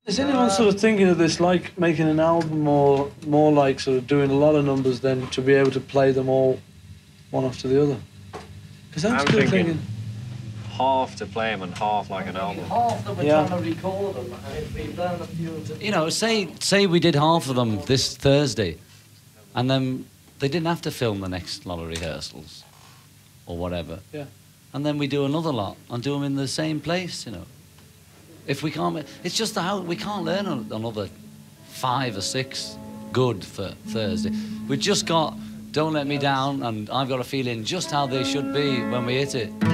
Is anyone sort of thinking of this, like making an album, or more like sort of doing a lot of numbers then to be able to play them all one after the other? Because I'm still thinking half to play them and half like an album. Half that we're trying to record them, and if we learn a few... You know, say we did half of them this Thursday, and then they didn't have to film the next lot of rehearsals, or whatever. Yeah. And then we do another lot, and do them in the same place, you know. If we can't... It's just how we can't learn another 5 or 6 good for Thursday. We've just got Don't Let Me Down and I've Got a Feeling just how they should be when we hit it.